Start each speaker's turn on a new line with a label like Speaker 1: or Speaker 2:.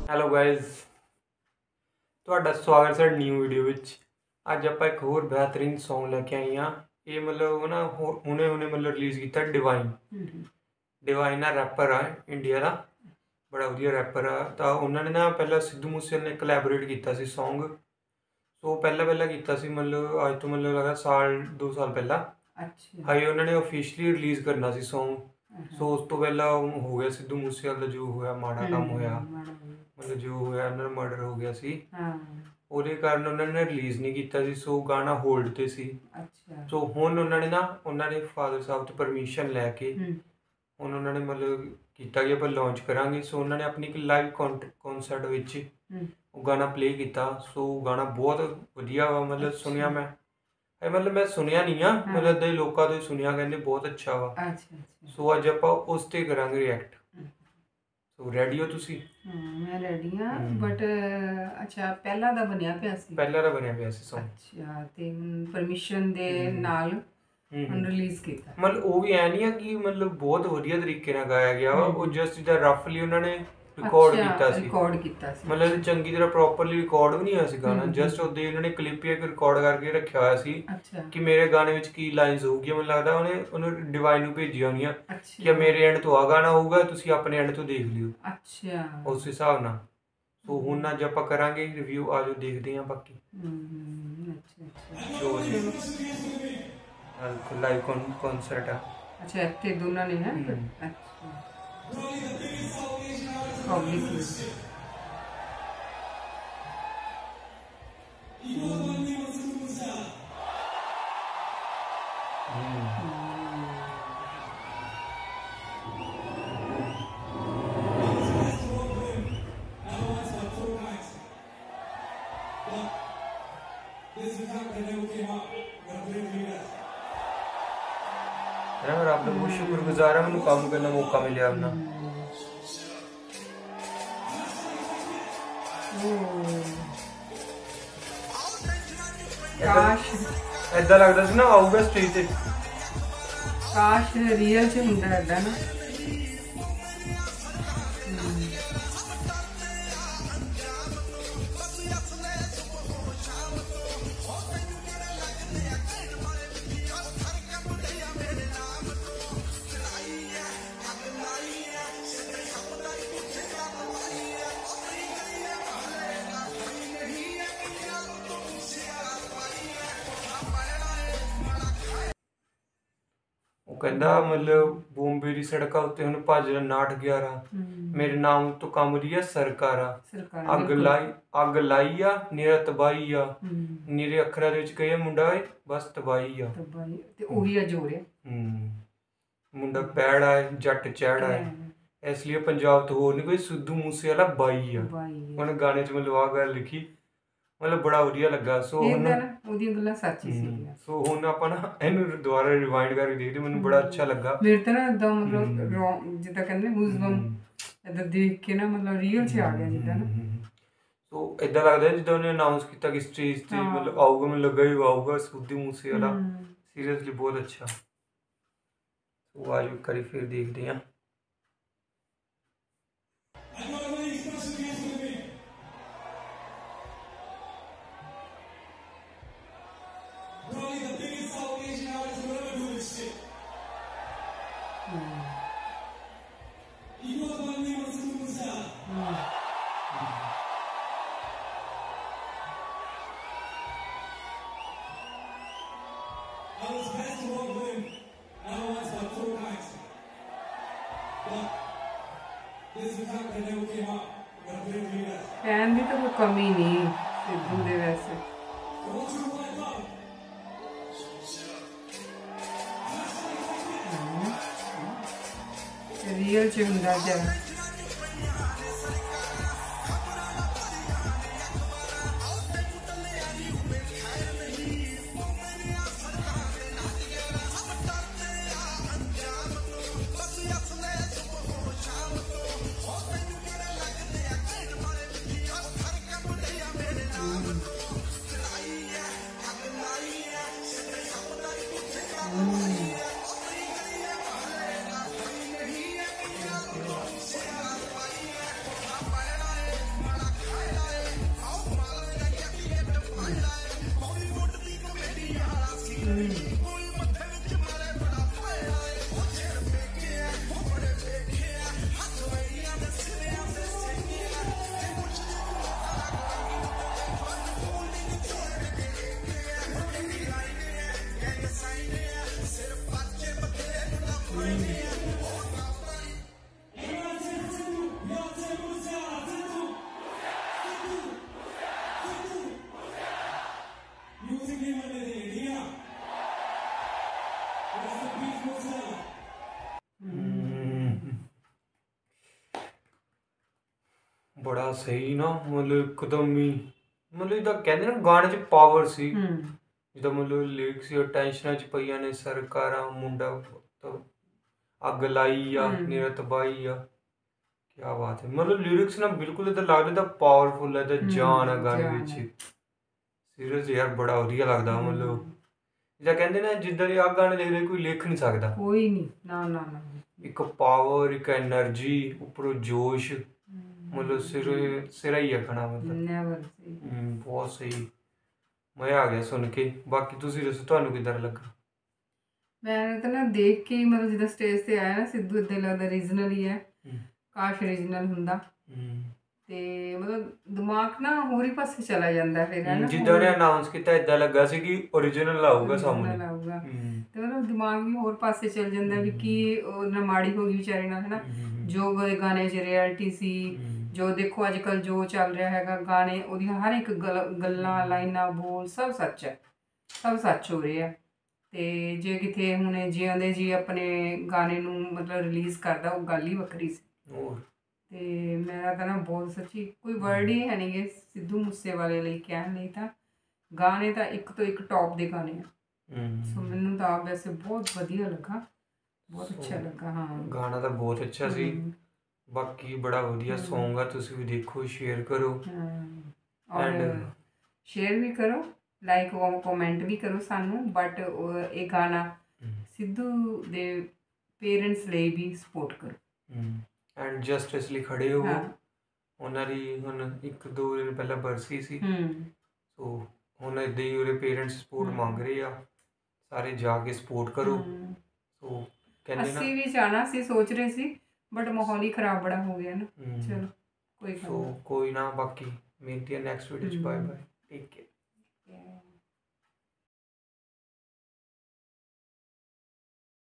Speaker 1: Hello guys, ਤੁਹਾਡਾ ਸਵਾਗਤ ਹੈ ਨਿਊ ਵੀਡੀਓ ਵਿੱਚ। ਅੱਜ ਆਪਾਂ ਇੱਕ ਹੋਰ ਬਿਹਤਰੀਨ ਸੌਂਗ ਲੈ ਕੇ ਆਏ ਹਾਂ। ਇਹ ਮਤਲਬ ਨਾ ਹੁਣੇ ਮਤਲਬ ਰਿਲੀਜ਼ ਕੀਤਾ ਡਿਵਾਈਨ। ਡਿਵਾਈਨ ਆ ਰੈਪਰ ਆ ਇੰਡੀਆ ਦਾ, ਬੜਾ ਵਧੀਆ ਰੈਪਰ ਆ। ਤਾਂ ਉਹਨਾਂ ਨੇ ਨਾ ਪਹਿਲਾਂ ਸਿੱਧੂ ਮੂਸੇਵਾਲੇ ਨੇ ਕੋਲੈਬੋਰੇਟ ਕੀਤਾ ਸੀ ਸੌਂਗ। ਸੋ ਪਹਿਲਾਂ ਕੀਤਾ ਸੀ, ਮਤਲਬ ਅੱਜ ਤੋਂ ਮਤਲਬ ਲਗਾ ਸਾਲ 2 ਸਾਲ ਪਹਿਲਾਂ। ਹਾਈ ਉਹਨਾਂ ਨੇ ਆਫੀਸ਼ੀਅਲੀ ਰਿਲੀਜ਼ ਕਰਨਾ ਸੀ ਸੌਂਗ। ਸੋ ਉਸ ਤੋਂ ਪਹਿਲਾਂ ਹੋ ਗਿਆ ਸਿੱਧੂ ਮੂਸੇਵਾਲੇ ਦਾ ਜੋ ਹੋਇਆ ਮਾੜਾ ਕੰਮ ਹੋਇਆ, ਮਤਲਬ ਜੋ ਹੋਇਆ ਉਹਨਾਂ ਦਾ ਮਰਡਰ ਹੋ ਗਿਆ ਸੀ, ਉਹਦੇ ਕਾਰਨ ਉਹਨਾਂ ਨੇ ਰਿਲੀਜ਼ ਨਹੀਂ ਕੀਤਾ ਸੀ। ਸੋ ਗਾਣਾ ਹੋਲਡ ਤੇ ਸੀ। ਸੋ ਹੁਣ ਉਹਨਾਂ ਨੇ ਫਾਦਰ ਸਾਹਿਬ ਤੋਂ ਪਰਮਿਸ਼ਨ ਲੈ ਕੇ ਹੁਣ ਉਹਨਾਂ ਨੇ ਮਤਲਬ ਕੀਤਾ ਕਿ ਆਪਾਂ ਲਾਂਚ ਕਰਾਂਗੇ। ਸੋ ਉਹਨਾਂ ਨੇ ਆਪਣੀ ਇੱਕ ਲਾਈਵ ਕੌਨਸਰਟ ਵਿੱਚ ਉਹ ਗਾਣਾ ਪਲੇ ਕੀਤਾ। ਸੋ ਗਾਣਾ ਬਹੁਤ ਵਧੀਆ ਵਾ, ਮਤਲਬ ਸੁਣਿਆ ਮੈਂ ਸੁਣਿਆ ਨਹੀਂ ਆ, ਮਤਲਬ ਇੱਦਾਂ ਹੀ ਲੋਕਾਂ ਤੋਂ ਸੁਣਿਆ, ਕਹਿੰਦੇ ਬਹੁਤ ਅੱਛਾ ਵਾ। ਸੋ ਅੱਜ ਆਪਾਂ ਉਸ ਤੇ ਕਰਾਂਗੇ ਰਿਐਕਟ। ਸੋ ਰੈਡੀ ਹੋ ਤੁਸੀਂ?
Speaker 2: ਮੈਂ ਰੈਡੀ ਹਾਂ, ਬਟ ਅੱਛਾ ਪਹਿਲਾਂ ਦਾ ਬਣਿਆ ਪਿਆ ਸੀ
Speaker 1: ਸੌਂਗ।
Speaker 2: ਅੱਛਾ, ਤੇ ਪਰਮਿਸ਼ਨ ਦੇ ਨਾਲ ਹੁਣ ਰਿਲੀਜ਼ ਕੀਤਾ।
Speaker 1: ਮਤਲਬ ਉਹ ਵੀ ਐ ਨਹੀਂ ਆ ਕਿ ਮਤਲਬ ਬਹੁਤ ਵਧੀਆ ਤਰੀਕੇ ਨਾਲ ਗਾਇਆ ਗਿਆ ਵਾ, ਉਹ ਜਸਟ ਜਿੱਦਾਂ ਰਫਲੀ ਉਹਨਾਂ ਨੇ ਰਿਕਾਰਡ ਕੀਤਾ ਸੀ। ਮਤਲਬ ਚੰਗੀ ਤਰ੍ਹਾਂ ਪ੍ਰੋਪਰਲੀ ਰਿਕਾਰਡ ਵੀ ਨਹੀਂ ਹੋਇਆ ਸੀ ਗਾਣਾ, ਜਸਟ ਉਹਦੇ ਉਹਨਾਂ ਨੇ ਕਲਿੱਪ ਹੀ ਰਿਕਾਰਡ ਕਰਕੇ ਰੱਖਿਆ ਹੋਇਆ ਸੀ ਕਿ ਮੇਰੇ ਗਾਣੇ ਵਿੱਚ ਕੀ ਲਾਈਨਸ ਹੋਊਗੀ। ਮੈਨੂੰ ਲੱਗਦਾ ਉਹਨੂੰ ਡਿਵਾਈਨ ਨੂੰ ਭੇਜੀਆਂ ਹੋਣੀਆਂ ਕਿ ਮੇਰੇ ਐਂਡ ਤੋਂ ਆ ਗਾਣਾ ਹੋਊਗਾ, ਤੁਸੀਂ ਆਪਣੇ ਐਂਡ ਤੋਂ ਦੇਖ ਲਿਓ ਉਸ ਹਿਸਾਬ ਨਾਲ। ਸੋ ਹੁਣ ਅੱਜ ਆਪਾਂ ਕਰਾਂਗੇ ਰਿਵਿਊ, ਆਜੋ ਦੇਖਦੇ ਹਾਂ ਬਾਕੀ। ਲਾਈਵ ਕੌਨਸਰਟ ਆ।
Speaker 2: ਅੱਛਾ, ਇੱਥੇ ਦੋਨਾਂ ਨੇ ਹੈ। ਅੱਛਾ, ਪਬਲਿਕ
Speaker 1: मैं रब का बहुत शुक्रगुजार है, मैंने काम करने मौका मिले अपना। ऐसा लगता सी ना आऊगा स्टेज ते,
Speaker 2: काश रियल च हुंदा ऐदा ना।
Speaker 1: कहता मतलब बॉम्बे की सड़कों उत्ते हुण भजन 9-11 मेरे नाम तो कम रही है सरकारा, अग लाई आ निरा तबाही आ, निरे अखरां दे विच कहे मुंडा बस तबाही आ,
Speaker 2: ते ओही आ जोड़े
Speaker 1: मुंडा पैड़ा है जट चैड़ा है, इसलिए पंजाब तो होर नहीं कोई सिद्धू मूसेवाला बाई आ। उन्हें गाने च मतलब आ गल लिखी, मतलब बड़ा वधिया लगा। सो सो हुण आपां ना इहनूं दुबारा रिवाइंड करके देखदे, मैनूं बड़ा अच्छा लगा।
Speaker 2: मेरे तो ना इदां मतलब जिद्दां कहंदे गूज़बम्प इदां देख के ना मतलब रियल च आ गया जिद्दां ना।
Speaker 1: सो इदां लगदा जिद्दां उन्हें अनाउंस कीता कि स्टेज ते मतलब आऊगा, मैनूं लग्गा ही आऊगा सिद्धू मूसेवाला। सीरियसली बहुत अच्छा। सो आज करी फिर देखदे हां।
Speaker 2: फैन की तो कोई कमी नहीं सिद्धू दे वैसे। रियल च हुंदा जरा
Speaker 1: ਬੜਾ ਸਹੀ ਨਾ, ਮਤਲਬ ਇੱਕਦਮ ਹੀ ਮਤਲਬ ਜਿੱਦਾਂ ਕਹਿੰਦੇ ਨਾ ਗਾਣੇ 'ਚ ਪਾਵਰ ਸੀ, ਜਿੱਦਾਂ ਮਤਲਬ ਲਿਰਿਕਸ ਸੀ, ਟੈਨਸ਼ਨਾਂ 'ਚ ਪਈਆਂ ਨੇ ਸਰਕਾਰਾਂ, ਮੁੰਡਾ ਤਾਂ ਅੱਗ ਲਾਈ ਆ, ਨਿਰਾ ਤਬਾਹੀ ਆ। ਕੀ ਬਾਤ ਹੈ, ਮਤਲਬ ਲਿਰਿਕਸ ਨਾ ਬਿਲਕੁਲ ਇਦਾਂ ਲੱਗਦਾ ਪਾਵਰਫੁਲ ਹੈ, ਤਾਂ ਜਾਨ ਆ ਗਾਣੇ ਵਿੱਚ। ਸੀਰੀਅਸ ਯਾਰ ਬੜਾ ਵਧੀਆ ਲੱਗਦਾ, ਮਤਲਬ ਜਿੱਦਾਂ ਕਹਿੰਦੇ ਨਾ ਜਿੱਦਾਂ ਦੇ ਆਹ ਗਾਣੇ ਲਿਖਦੇ ਕੋਈ ਲਿਖ ਨਹੀਂ ਸਕਦਾ।
Speaker 2: ਕੋਈ ਨਹੀਂ, ਨਾ ਨਾ ਨਾ।
Speaker 1: ਇੱਕ ਪਾਵਰ, ਇੱਕ એનર્ਜੀ, ਉੱਪਰੋਂ ਜੋਸ਼, ਮਤਲਬ ਸਿਰਾ ਹੀ ਆਖਣਾ, ਮਤਲਬ ਬਹੁਤ ਸਹੀ, ਮਜ਼ਾ ਆ ਗਿਆ ਸੁਣ ਕੇ। ਬਾਕੀ ਤੁਸੀਂ ਦੱਸੋ ਤੁਹਾਨੂੰ ਕਿੱਦਾਂ ਲੱਗਾ?
Speaker 2: ਮੈਂ ਤਾਂ ਨਾ ਦੇਖ ਕੇ ਮਤਲਬ ਜਿੱਦਾਂ ਸਟੇਜ ਤੇ ਆਇਆ ਨਾ ਸਿੱਧੂ, ਇੱਦਾਂ ਲੱਗਦਾ ਰੀਜਨਲ ਹੀ ਹੈ, ਕਾਸ਼ ਰੀਜਨਲ ਹੁੰਦਾ। ਤੇ ਮਤਲਬ ਦਿਮਾਗ ਨਾ ਹੋਰ ਹੀ ਪਾਸੇ ਚਲਾ ਜਾਂਦਾ ਫਿਰ, ਹੈ ਨਾ।
Speaker 1: ਜਿੱਦਾਂ ਉਹਨੇ ਅਨਾਉਂਸ ਕੀਤਾ ਇਦਾਂ ਲੱਗਾ ਸੀ ਕਿ ਓਰੀਜਨਲ ਆਊਗਾ ਸਾਹਮਣੇ,
Speaker 2: ਤੇ ਮਤਲਬ ਦਿਮਾਗ ਵੀ ਹੋਰ ਪਾਸੇ ਚਲ ਜਾਂਦਾ ਵੀ ਕੀ ਉਹਨਾਂ ਮਾੜੀ ਹੋ ਗਈ ਵਿਚਾਰੇ ਨਾਲ, ਹੈ ਨਾ। ਜੋ ਗਾਣੇ 'ਚ ਰਿਐਲਿਟੀ ਸੀ, ਜੋ ਦੇਖੋ ਅੱਜ ਕੱਲ੍ਹ ਜੋ ਚੱਲ ਰਿਹਾ ਹੈਗਾ, ਗਾਣੇ ਉਹਦੀਆਂ ਹਰ ਇੱਕ ਗੱਲਾਂ, ਲਾਈਨਾਂ, ਬੋਲ ਸਭ ਸੱਚ ਹੈ, ਸਭ ਸੱਚ ਹੋ ਰਿਹਾ। ਤੇ ਜੇ ਕਿਤੇ ਹੁਣ ਜਿਉਂਦੇ ਜੀ ਆਪਣੇ ਗਾਣੇ ਨੂੰ ਮਤਲਬ ਰਿਲੀਜ਼ ਕਰਦਾ, ਉਹ ਗੱਲ ਹੀ ਵੱਖਰੀ ਸੀ। ਤੇ ਮੇਰਾ ਤਾਂ ਨਾ ਬਹੁਤ ਸੱਚੀ ਕੋਈ ਵਰਡ ਹੀ ਹੈ ਨਹੀਂ ਗੇ ਸਿੱਧੂ ਮੂਸੇਵਾਲੇ ਲਈ ਕਹਿਣ ਲਈ। ਤਾਂ ਗਾਣੇ ਤਾਂ ਇੱਕ ਤੋਂ ਇੱਕ ਟੌਪ ਦੇ ਗਾਣੇ ਆ। ਸੋ ਮੈਨੂੰ ਤਾਂ ਵੈਸੇ ਬਹੁਤ ਵਧੀਆ ਲੱਗਾ, ਬਹੁਤ ਅੱਛਾ ਲੱਗਾ। ਹਾਂ, ਗਾਣਾ ਤਾਂ ਬਹੁਤ ਅੱਛਾ ਸੀ।
Speaker 1: ਬਾਕੀ ਬੜਾ ਵਧੀਆ ਸੌਂਗ ਆ, ਤੁਸੀਂ ਵੀ ਦੇਖੋ, ਸ਼ੇਅਰ ਕਰੋ,
Speaker 2: ਔਰ ਸ਼ੇਅਰ ਵੀ ਕਰੋ, ਲਾਈਕ ਕਮੈਂਟ ਵੀ ਕਰੋ ਸਾਨੂੰ। ਬਟ ਇਹ ਗਾਣਾ ਸਿੱਧੂ ਦੇ ਪੇਰੈਂਟਸ ਲਈ ਵੀ ਸਪੋਰਟ ਕਰੋ
Speaker 1: ਐਂਡ ਜਸਟਿਸ ਲਈ ਖੜੇ ਹੋ। ਉਹਨਾਂ ਦੀ ਹੁਣ 1-2 ਦਿਨ ਪਹਿਲਾਂ ਬਰਸੀ ਸੀ, ਸੋ ਹੁਣ ਇੱਦਾਂ ਹੀ ਉਹਦੇ ਪੇਰੈਂਟਸ ਸਪੋਰਟ ਮੰਗ ਰਹੇ ਆ, ਸਾਰੇ ਜਾ ਕੇ ਸਪੋਰਟ ਕਰੋ। ਸੋ ਕਹਿੰਦੇ ਨਾ
Speaker 2: ਅਸੀਂ ਵੀ ਜਾਣਾ ਸੀ, ਸੋਚ ਰਹੇ ਸੀ, ਬਟ ਮਾਹੌਲ ਹੀ ਖਰਾਬ ਬੜਾ ਹੋ ਗਿਆ ਨਾ। ਚਲੋ ਕੋਈ ਗੱਲ ਨਹੀਂ,
Speaker 1: ਕੋਈ ਨਾ। ਬਾਕੀ ਮਿਲਦੇ ਆ ਨੈਕਸਟ ਵੀਡੀਓ 'ਚ। Bye bye, take care.